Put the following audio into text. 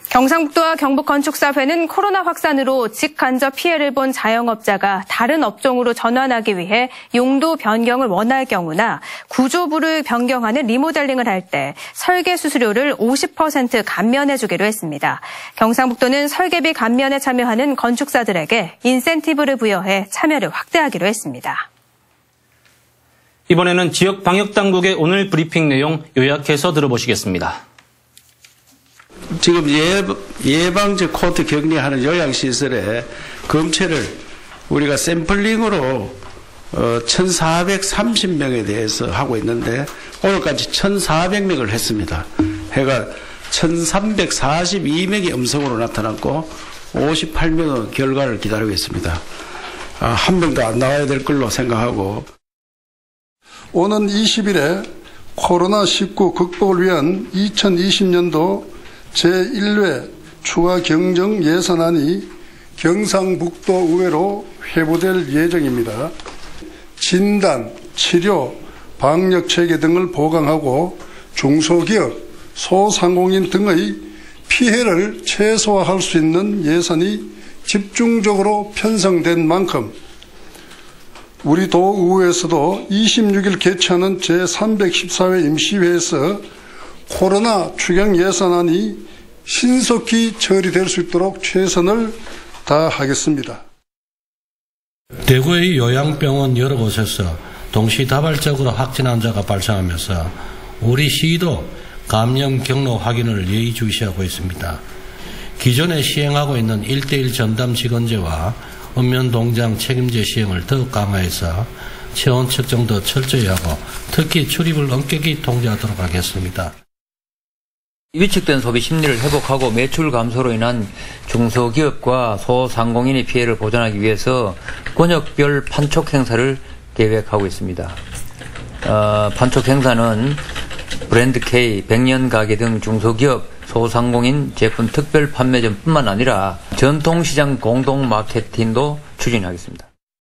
경상북도와 경북건축사회는 코로나 확산으로 직간접 피해를 본 자영업자가 다른 업종으로 전환하기 위해 용도 변경을 원할 경우나 구조부를 변경하는 리모델링을 할 때 설계 수수료를 50% 감면해주기로 했습니다. 경상북도는 설계비 감면에 참여하는 건축사들에게 인센티브를 부여해 참여를 확대하기로 했습니다. 이번에는 지역 방역당국의 오늘 브리핑 내용 요약해서 들어보시겠습니다. 지금 예방적 코트 격리하는 요양시설에 검체를 우리가 샘플링으로 1,430명에 대해서 하고 있는데 오늘까지 1,400명을 했습니다. 해가 1,342명이 음성으로 나타났고 58명은 결과를 기다리고 있습니다. 한 명도 안 나와야 될 걸로 생각하고 오는 20일에 코로나19 극복을 위한 2020년도 제1회 추가 경정 예산안이 경상북도 의회로 회부될 예정입니다. 진단, 치료, 방역체계 등을 보강하고 중소기업, 소상공인 등의 피해를 최소화할 수 있는 예산이 집중적으로 편성된 만큼 우리 도의회에서도 26일 개최하는 제314회 임시회에서 코로나 추경 예산안이 신속히 처리될 수 있도록 최선을 다하겠습니다. 대구의 요양병원 여러 곳에서 동시다발적으로 확진 환자가 발생하면서 우리 시도 감염 경로 확인을 예의주시하고 있습니다. 기존에 시행하고 있는 1:1 전담 직원제와 읍면동장 책임제 시행을 더욱 강화해서 체온 측정도 철저히 하고 특히 출입을 엄격히 통제하도록 하겠습니다. 위축된 소비 심리를 회복하고 매출 감소로 인한 중소기업과 소상공인의 피해를 보전하기 위해서 권역별 판촉 행사를 계획하고 있습니다. 판촉 행사는 브랜드 K, 백년가게 등 중소기업, 소상공인 제품 특별 판매점뿐만 아니라 전통시장 공동 마케팅도 추진하겠습니다.